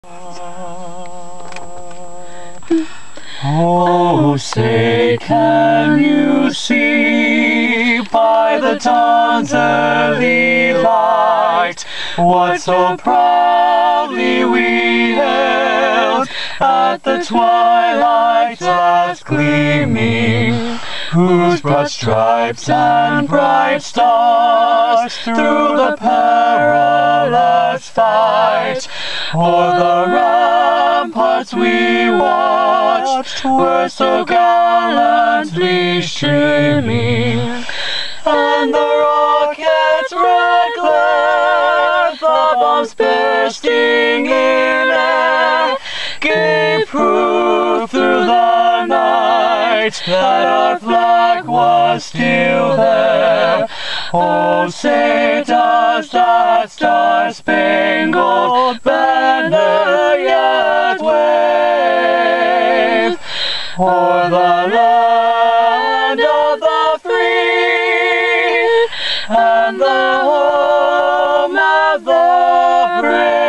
Oh, say, can you see by the dawn's early light what so proudly we hailed at the twilight's last gleaming, whose broad stripes and bright stars through the perilous fight o'er the ramparts we watched were so gallantly streaming, and the rocket's red glare, the bombs bursting in air, gave proof through the night that our flag was still there. Oh, say, does that star-spangled banner yet wave o'er the land of the free and the home of the brave?